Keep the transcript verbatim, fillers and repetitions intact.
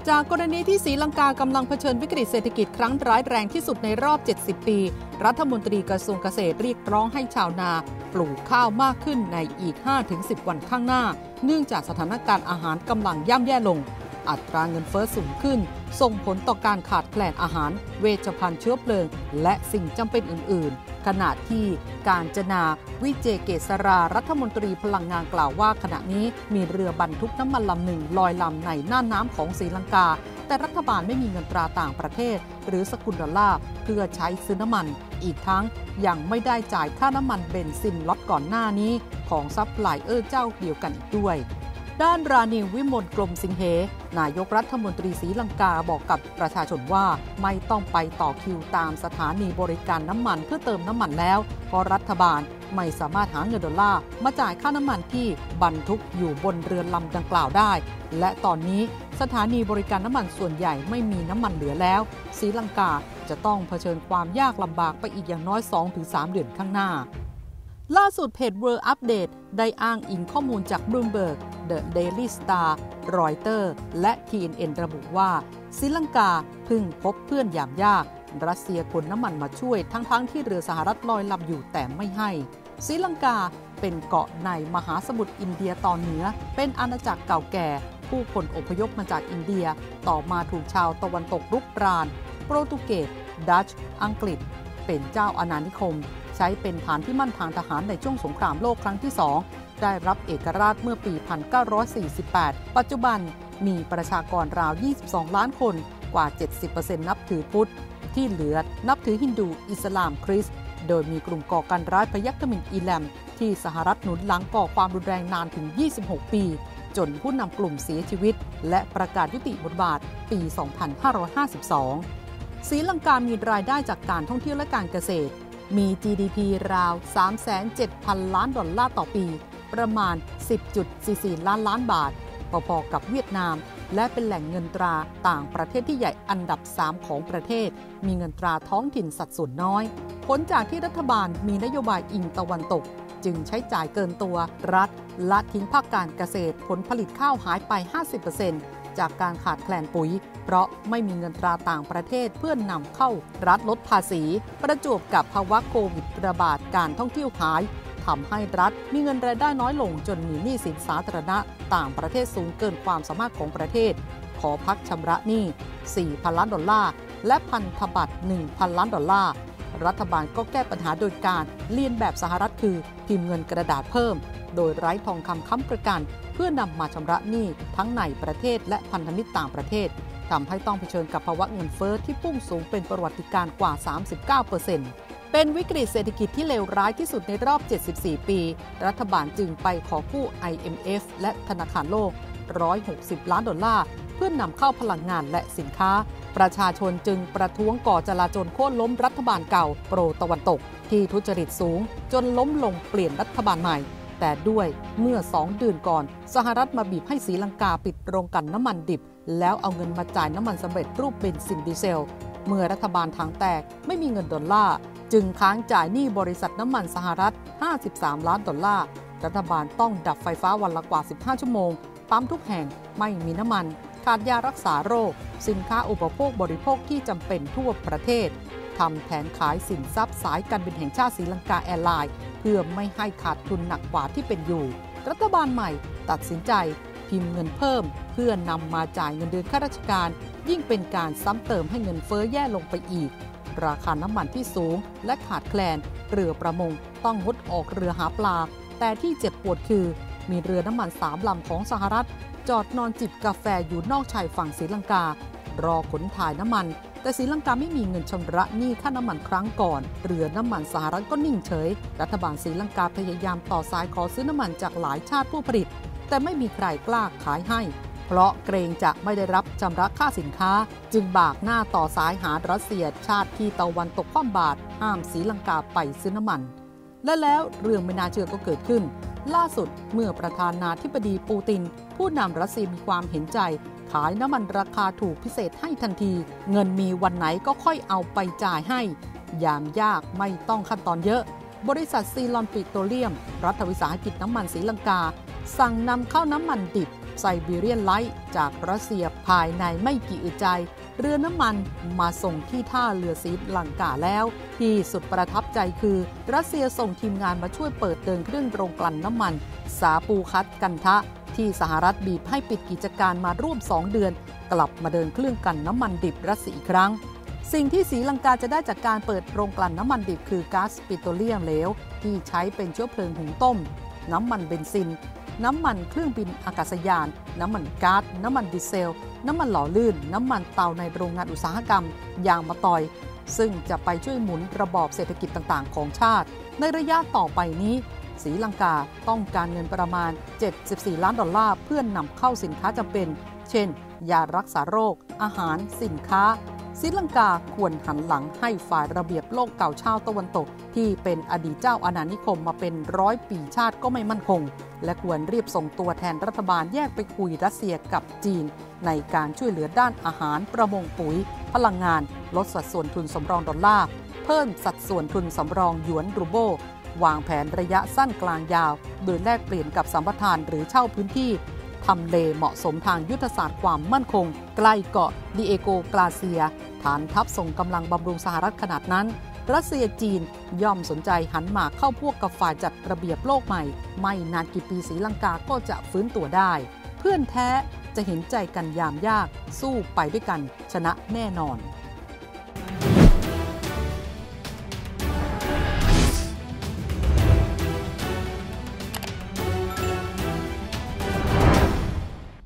จากกรณีที่ศรีลังกากำลังเผชิญวิกฤตเศรษฐกิจครั้งร้ายแรงที่สุดในรอบเจ็ดสิบปีรัฐมนตรีกระทรวงเกษตรเรียกร้องให้ชาวนาปลูกข้าวมากขึ้นในอีก ห้าถึงสิบ วันข้างหน้าเนื่องจากสถานการณ์อาหารกำลังย่ำแย่ลงอัตราเงินเฟ้อสูงขึ้นส่งผลต่อการขาดแคลนอาหารเวชภัณฑ์เชื้อเพลิงและสิ่งจำเป็นอื่นๆขณะที่การจนาวิเจเกษรารัฐมนตรีพลังงานกล่าวว่าขณะนี้มีเรือบรรทุกน้ำมันลำหนึ่งลอยลำในน่านน้ำของศรีลังกาแต่รัฐบาลไม่มีเงินตราต่างประเทศหรือสกุลดอลลาร์เพื่อใช้ซื้อน้ำมันอีกทั้งยังไม่ได้จ่ายค่าน้ำมันเบนซินล็อตก่อนหน้านี้ของซัพพลายเออร์เจ้าเดียวกันอีกด้วยด้านรานิววิมลกลมสิงเหนายกรัฐมนตรีศรีลังกาบอกกับประชาชนว่าไม่ต้องไปต่อคิวตามสถานีบริการน้ำมันเพื่อเติมน้ำมันแล้วเพราะรัฐบาลไม่สามารถหาเงินดอลลาร์มาจ่ายค่าน้ำมันที่บรรทุกอยู่บนเรือลำดังกล่าวได้และตอนนี้สถานีบริการน้ำมันส่วนใหญ่ไม่มีน้ำมันเหลือแล้วศรีลังกาจะต้องเผชิญความยากลำบากไปอีกอย่างน้อย สองถึงสาม เดือนข้างหน้าล่าสุดเพจ World Update ได้อ้างอิงข้อมูลจาก Bloomberg, The Daily Star, Reuters และ ที เอ็น เอ็น ระบุว่าศรีลังกาเพิ่งพบเพื่อนอย่างยากรัสเซียขนน้ำมันมาช่วยทั้งๆ ท, ที่เรือสหรัฐลอยลำอยู่แต่ไม่ให้ศรีลังกาเป็นเกาะในมหาสมุทรอินเดียตอนเหนือเป็นอาณาจักรเก่าแก่ผู้คนอพยพมาจากอินเดียต่อมาถูกชาวตะวันตกรุกรานโปรตุเกสดัตช์อังกฤษเป็นเจ้าอาณานิคมใช้เป็นฐานที่มั่นทางทหารในช่วงสงครามโลกครั้งที่สองได้รับเอกราชเมื่อปี หนึ่งพันเก้าร้อยสี่สิบแปด ปัจจุบันมีประชากรราว ยี่สิบสอง ล้านคนกว่า เจ็ดสิบเปอร์เซ็นต์ นับถือพุทธที่เหลือนับถือฮินดูอิสลามคริสต์โดยมีกลุ่มก่อการร้ายพยัคฆ์มินอีแลมที่สหรัฐหนุนหลังก่อความรุนแรงนานถึง ยี่สิบหก ปีจนผู้นำกลุ่มเสียชีวิตและประกาศยุติบทบาทปี สองพันห้าร้อยห้าสิบสอง ศรีลังกามีรายได้จากการท่องเที่ยวและการเกษตรมี จี ดี พี ราว สามแสนเจ็ดพัน ล้านดอลลาร์ต่อปีประมาณ สิบจุดสี่สี่ ล้านล้านบาทพอๆกับเวียดนามและเป็นแหล่งเงินตราต่างประเทศที่ใหญ่อันดับสามของประเทศมีเงินตราท้องถิ่นสัดส่วนน้อยผลจากที่รัฐบาลมีนโยบายอิงตะวันตกจึงใช้จ่ายเกินตัวรัฐละทิ้งภาคการเกษตรผลผลิตข้าวหายไป ห้าสิบเปอร์เซ็นต์ จากการขาดแคลนปุ๋ยเพราะไม่มีเงินตราต่างประเทศเพื่อนนำเข้ารัฐลดภาษีประจวบกับภาวะโควิดระบาดการท่องเที่ยวหายทำให้รัฐมีเงินรายได้น้อยลงจนมีหนี้สินสาธารณะต่างประเทศสูงเกินความสามารถของประเทศขอพักชำระหนี้ สี่พัน ล้านดอลลาร์และพันธบัตร หนึ่งพัน ล้านดอลลาร์รัฐบาลก็แก้ปัญหาโดยการเลียนแบบสหรัฐคือพิมพ์เงินกระดาษเพิ่มโดยไร้ทองคำค้ำประกันเพื่อนำมาชำระหนี้ทั้งในประเทศและพันธมิตรต่างประเทศทำให้ต้องเผชิญกับภาวะเงินเฟ้อที่พุ่งสูงเป็นประวัติการณ์กว่า สามสิบเก้าเปอร์เซ็นต์ เป็นวิกฤตเศรษฐกิจที่เลวร้ายที่สุดในรอบ เจ็ดสิบสี่ ปีรัฐบาลจึงไปขอกู้ ไอ เอ็ม เอฟ และธนาคารโลก หนึ่งร้อยหกสิบ ล้านดอลลาร์เพื่อนำเข้าพลังงานและสินค้าประชาชนจึงประท้วงก่อจลาจลโค่นล้มรัฐบาลเก่าโปรตะวันตกที่ทุจริตสูงจนล้มลงเปลี่ยนรัฐบาลใหม่แต่ด้วยเมื่อสองเดือนก่อนสหรัฐมาบีบให้ศรีลังกาปิดโรงกลั่นน้ำมันดิบแล้วเอาเงินมาจ่ายน้ำมันสำเร็จรูปเบนซินดีเซลเมื่อรัฐบาลทางแตกไม่มีเงินดอลลาร์จึงค้างจ่ายหนี้บริษัทน้ำมันสหรัฐห้าสิบสามล้านดอลลาร์รัฐบาลต้องดับไฟฟ้าวันละกว่าสิบห้าชั่วโมงปั๊มทุกแห่งไม่มีน้ำมันขาดยารักษาโรคสินค้าอุปโภคบริโภคที่จำเป็นทั่วประเทศทำแผนขายสินทรัพย์สายการบินแห่งชาติศรีลังกาแอร์ไลน์เพื่อไม่ให้ขาดทุนหนักกว่าที่เป็นอยู่รัฐบาลใหม่ตัดสินใจพิมพ์เงินเพิ่มเพื่อนำมาจ่ายเงินเดือนข้าราชการยิ่งเป็นการซ้ำเติมให้เงินเฟ้อแย่ลงไปอีกราคาน้ำมันที่สูงและขาดแคลนเรือประมงต้องงดออกเรือหาปลาแต่ที่เจ็บปวดคือมีเรือน้ำมันสามลำของสหรัฐจอดนอนจิบกาแฟอยู่นอกชายฝั่งศรีลังการอขนถ่ายน้ำมันแต่ศรีลังกาไม่มีเงินชำระหนี้ค่าน้ำมันครั้งก่อนเรือน้ำมันสหรัฐก็นิ่งเฉยรัฐบาลศรีลังกาพยายามต่อสายขอซื้อน้ำมันจากหลายชาติผู้ผลิตแต่ไม่มีใครกล้าขายให้เพราะเกรงจะไม่ได้รับชำระค่าสินค้าจึงบากหน้าต่อสายหารัสเซียชาติที่ตะวันตกคว่ำบาตรห้ามศรีลังกาไปซื้อน้ำมันและแล้วเรื่องไม่น่าเชื่อก็เกิดขึ้นล่าสุดเมื่อประธานาธิบดีปูตินผู้นำรัสเซียมีความเห็นใจขายน้ำมันราคาถูกพิเศษให้ทันทีเงินมีวันไหนก็ค่อยเอาไปจ่ายให้ยามยากไม่ต้องขั้นตอนเยอะบริษัทซีลอนปิโตรเลียมรัฐวิสาหกิจน้ำมันศรีลังกาสั่งนำเข้าน้ำมันดิบไซบีเรียนไลท์จากรัสเซียภายในไม่กี่อึดใจเรือน้ำมันมาส่งที่ท่าเรือศรีลังกาแล้วที่สุดประทับใจคือรัสเซียส่งทีมงานมาช่วยเปิดเดินเครื่องโรงกลั่นน้ำมันสาปูคัดกันทะที่สหรัฐบีบให้ปิดกิจการมาร่วมสองเดือนกลับมาเดินเครื่องกลั่นน้ำมันดิบรัสเซียอีกครั้งสิ่งที่ศรีลังกาจะได้จากการเปิดโรงกลั่นน้ำมันดิบคือก๊าซปิโตรเลียมเหลวที่ใช้เป็นเชื้อเพลิงหุงต้มน้ำมันเบนซินน้ำมันเครื่องบินอากาศยานน้ำมันก๊าซน้ำมันดีเซลน้ำมันหล่อลื่นน้ำมันเตาในโรงงานอุตสาหกรรมยางมะตอยซึ่งจะไปช่วยหมุนระบอบเศรษฐกิจต่างๆของชาติในระยะต่อไปนี้ศรีลังกาต้องการเงินประมาณเจ็ดสิบสี่ล้านดอลลาร์เพื่อนำเข้าสินค้าจำเป็นเช่นยารักษาโรคอาหารสินค้าศรีลังกาควรหันหลังให้ฝ่ายระเบียบโลกเก่าชาวตะวันตกที่เป็นอดีตเจ้าอาณานิคมมาเป็นร้อยปีชาติก็ไม่มั่นคงและควรรีบส่งตัวแทนรัฐบาลแยกไปคุยรัสเซียกับจีนในการช่วยเหลือด้านอาหารประมงปุ๋ยพลังงานลดสัดส่วนทุนสำรองดอลลาร์เพิ่มสัดส่วนทุนสำรองหยวนรูเบิลวางแผนระยะสั้นกลางยาวโดยแลกเปลี่ยนกับสัมปทานหรือเช่าพื้นที่ทำเลเหมาะสมทางยุทธศาสตร์ความมั่นคงใกล้เกาะดิเอโกกลาเซียฐานทัพส่งกำลังบำรุงสหรัฐขนาดนั้นรัสเซียจีนย่อมสนใจหันมาเข้าพวกกับฝ่ายจัดระเบียบโลกใหม่ไม่นานกี่ปีศรีลังกาก็จะฟื้นตัวได้เพื่อนแท้จะเห็นใจกันยามยากสู้ไปด้วยกันชนะแน่นอน